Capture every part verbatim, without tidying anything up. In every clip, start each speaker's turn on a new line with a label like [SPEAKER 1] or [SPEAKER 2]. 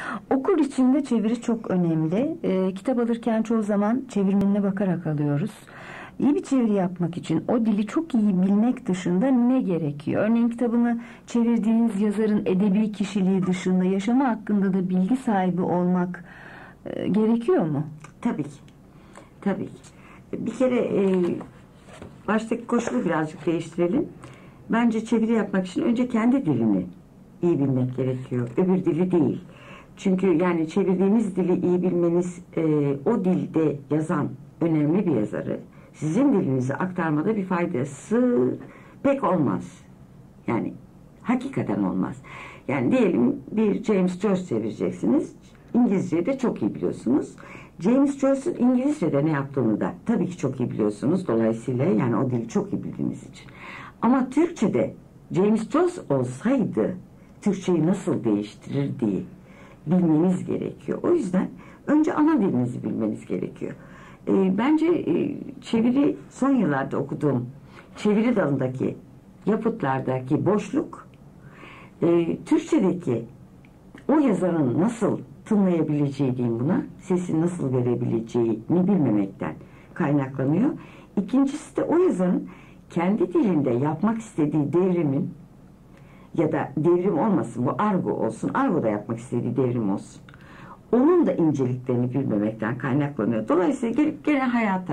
[SPEAKER 1] Okur içinde çeviri çok önemli. E, kitap alırken çoğu zaman çevirmenine bakarak alıyoruz. İyi bir çeviri yapmak için o dili çok iyi bilmek dışında ne gerekiyor? Örneğin kitabını çevirdiğiniz yazarın edebi kişiliği dışında yaşamı hakkında da bilgi sahibi olmak e, gerekiyor mu?
[SPEAKER 2] Tabii ki. Tabii ki. Bir kere e, baştaki koşulu birazcık değiştirelim. Bence çeviri yapmak için önce kendi dilini iyi bilmek gerekiyor. Öbür dili değil. Çünkü yani çevirdiğiniz dili iyi bilmeniz e, o dilde yazan önemli bir yazarı sizin dilinize aktarmada bir faydası pek olmaz. Yani hakikaten olmaz. Yani diyelim bir James Joyce çevireceksiniz. İngilizceyi de çok iyi biliyorsunuz. James Joyce'un İngilizce'de ne yaptığını da tabii ki çok iyi biliyorsunuz. Dolayısıyla yani o dili çok iyi bildiğiniz için. Ama Türkçe'de James Joyce olsaydı Türkçeyi nasıl değiştirirdi bilmeniz gerekiyor. O yüzden önce ana dilinizi bilmeniz gerekiyor. E, bence e, çeviri son yıllarda okuduğum çeviri dalındaki yapıtlardaki boşluk e, Türkçedeki o yazarın nasıl tınlayabileceği diyeyim buna, sesi nasıl verebileceğini bilmemekten kaynaklanıyor. İkincisi de o yazarın kendi dilinde yapmak istediği devrimin ya da devrim olmasın, bu argo olsun, argo da yapmak istediği devrim olsun. Onun da inceliklerini bilmemekten kaynaklanıyor. Dolayısıyla gelip gene hayata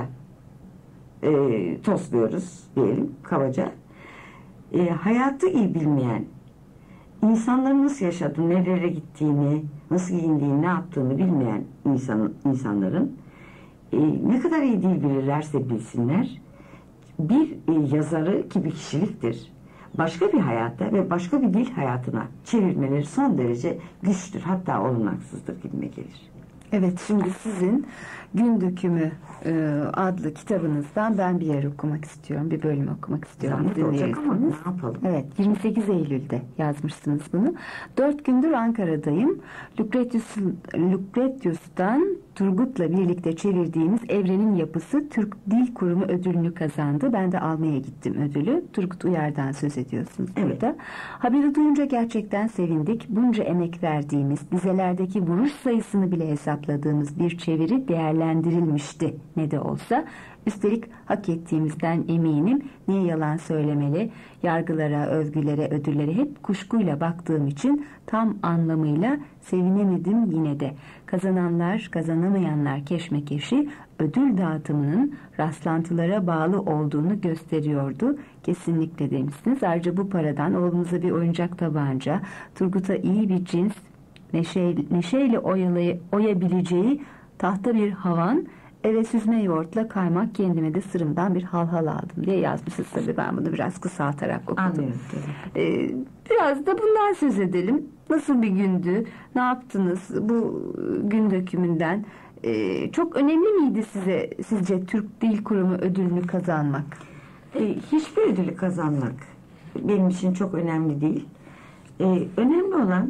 [SPEAKER 2] e, tosluyoruz diyelim kabaca. E, hayatı iyi bilmeyen, insanların nasıl yaşadığını, nerelere gittiğini, nasıl giyindiğini, ne yaptığını bilmeyen insan, insanların e, ne kadar iyi dil bilirlerse bilsinler, bir e, yazarı ki bir kişiliktir, başka bir hayata ve başka bir dil hayatına çevirmeleri son derece güçtür. Hatta olanaksızdır gibime gelir.
[SPEAKER 1] Evet, şimdi sizin Gün Dökümü e, adlı kitabınızdan ben bir yer okumak istiyorum. Bir bölüm okumak istiyorum.
[SPEAKER 2] Zahmet olacak ama ne yapalım?
[SPEAKER 1] Evet, yirmi sekiz Eylül'de yazmışsınız bunu. Dört gündür Ankara'dayım. Lucretius, Lucretius'tan Turgut'la birlikte çevirdiğimiz Evrenin Yapısı Türk Dil Kurumu ödülünü kazandı. Ben de almaya gittim ödülü. Turgut Uyar'dan söz ediyorsunuz
[SPEAKER 2] evet.
[SPEAKER 1] burada. Haberi duyunca gerçekten sevindik. Bunca emek verdiğimiz, dizelerdeki vuruş sayısını bile hesapladığımız bir çeviri değerlendirilmişti ne de olsa. Üstelik hak ettiğimizden eminim. Niye yalan söylemeli? Yargılara, övgülere, ödüllere hep kuşkuyla baktığım için tam anlamıyla sevinemedim yine de. Kazananlar, kazanamayanlar keşmekeşi ödül dağıtımının rastlantılara bağlı olduğunu gösteriyordu. Kesinlikle demişsiniz. Ayrıca bu paradan oğlumuza bir oyuncak tabanca, Turgut'a iyi bir cins, neşe, neşeyle oyalay, oyabileceği tahta bir havan, eve süzme yoğurtla kaymak, kendime de sırımdan bir halhal aldım diye yazmışsınız. Tabii ben bunu biraz kısaltarak okudum.
[SPEAKER 2] Anlıyorum.
[SPEAKER 1] Ee, biraz da bundan söz edelim. Nasıl bir gündü? Ne yaptınız bu gün dökümünden? Ee, çok önemli miydi size sizce Türk Dil Kurumu ödülünü kazanmak?
[SPEAKER 2] Ee, hiçbir ödülü kazanmak benim için çok önemli değil. Ee, önemli olan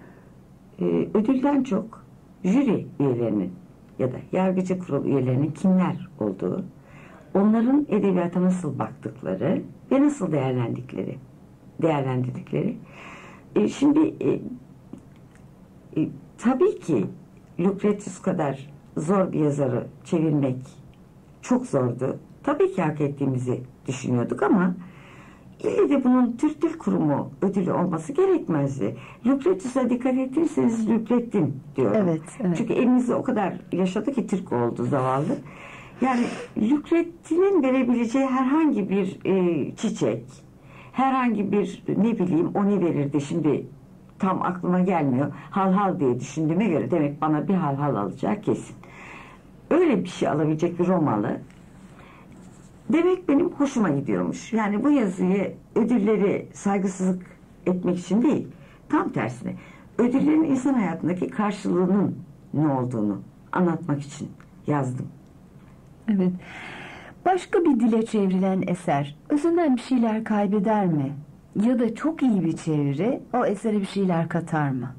[SPEAKER 2] e, ödülden çok jüri üyelerinin ya da yargıcı kurul üyelerinin kimler olduğu, onların edebiyata nasıl baktıkları ve nasıl değerlendikleri, değerlendirdikleri. E, şimdi e, e, tabii ki Lucretius kadar zor bir yazarı çevirmek çok zordu. Tabii ki hak ettiğimizi düşünüyorduk ama ille de bunun Türk Dil Kurumu ödülü olması gerekmezdi. Lucretius'a dikkat ettiyseniz Lucrettin diyorum.
[SPEAKER 1] Evet, evet.
[SPEAKER 2] Çünkü elimizde o kadar yaşadı ki Türk oldu zavallı. Yani Lucrettin'in verebileceği herhangi bir e, çiçek, herhangi bir ne bileyim o ne verirdi şimdi tam aklıma gelmiyor. Hal hal diye düşündüğüme göre demek bana bir hal hal alacağı kesin. Öyle bir şey alabilecek bir Romalı demek benim hoşuma gidiyormuş. Yani bu yazıyı ödülleri saygısızlık etmek için değil, tam tersine ödüllerin insan hayatındaki karşılığının ne olduğunu anlatmak için yazdım.
[SPEAKER 1] Evet. Başka bir dile çevrilen eser özünden bir şeyler kaybeder mi? Ya da çok iyi bir çeviri o esere bir şeyler katar mı?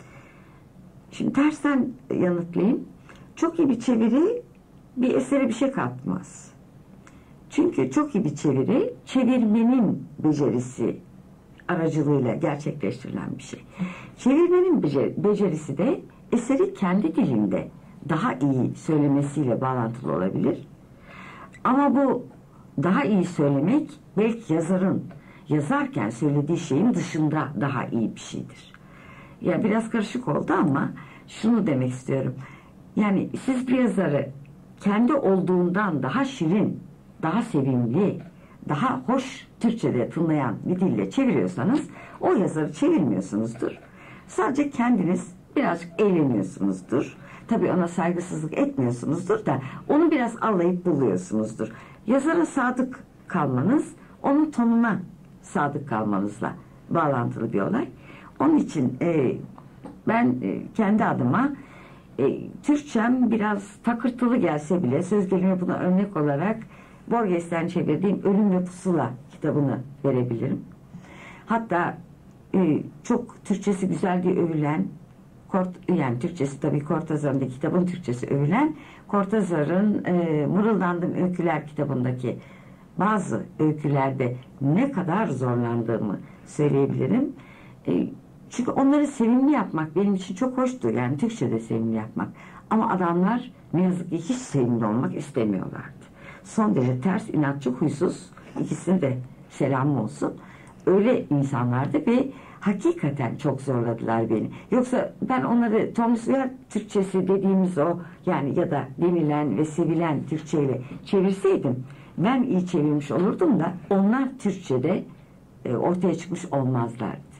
[SPEAKER 2] Şimdi tersten yanıtlayayım. Çok iyi bir çeviri bir esere bir şey katmaz. Çünkü çok iyi bir çeviri çevirmenin becerisi aracılığıyla gerçekleştirilen bir şey. Çevirmenin becerisi de eseri kendi dilinde daha iyi söylemesiyle bağlantılı olabilir. Ama bu daha iyi söylemek belki yazarın yazarken söylediği şeyin dışında daha iyi bir şeydir. Ya biraz karışık oldu ama şunu demek istiyorum. Yani siz bir yazarı kendi olduğundan daha şirin, daha sevimli, daha hoş Türkçe'de tınlayan bir dille çeviriyorsanız o yazarı çevirmiyorsunuzdur. Sadece kendiniz birazcık eğleniyorsunuzdur. Tabii ona saygısızlık etmiyorsunuzdur da onu biraz allayıp buluyorsunuzdur. Yazara sadık kalmanız onun tonuna sadık kalmanızla bağlantılı bir olay. Onun için e, ben e, kendi adıma e, Türkçem biraz takırtılı gelse bile söz gelimi buna örnek olarak Borges'ten çevirdiğim Ölüm ve Pusula kitabını verebilirim. Hatta e, çok Türkçesi güzel diye övülen Kort, yani Türkçesi tabii Kortazar'ın da kitabın Türkçesi övülen Kortazar'ın e, Mırıldandım Öyküler kitabındaki bazı öykülerde ne kadar zorlandığımı söyleyebilirim. E, çünkü onları sevimli yapmak benim için çok hoştu. Yani Türkçe'de sevimli yapmak. Ama adamlar ne yazık ki hiç sevimli olmak istemiyorlardı. Son derece ters, inatçı, huysuz, ikisine de selam olsun. Öyle insanlardı ve hakikaten çok zorladılar beni. Yoksa ben onları Thomas Uyar Türkçesi dediğimiz o yani ya da denilen ve sevilen Türkçeyle çevirseydim ben iyi çevirmiş olurdum da onlar Türkçe'de e, ortaya çıkmış olmazlardı.